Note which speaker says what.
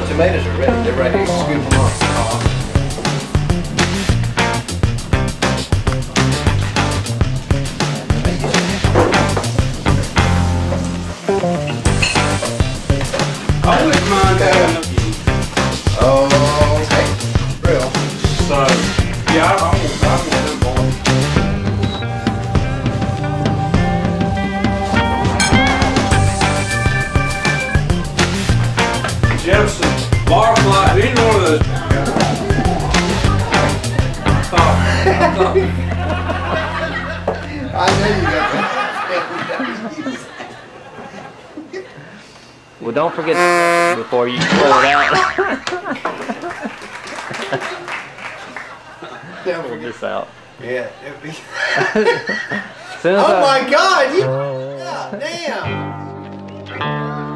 Speaker 1: tomatoes are ready. They're ready to scoop them up.
Speaker 2: I wouldn't mind having them.
Speaker 1: Oh, okay. Real.
Speaker 2: So, yeah, I want them boys. Jefferson, Barfly, either one of those.
Speaker 1: I know you got that.
Speaker 3: Well, don't forget the before you pull it out. Pull this out.
Speaker 1: Yeah.
Speaker 3: Soon as
Speaker 1: Oh
Speaker 3: I,
Speaker 1: my God! You, God damn!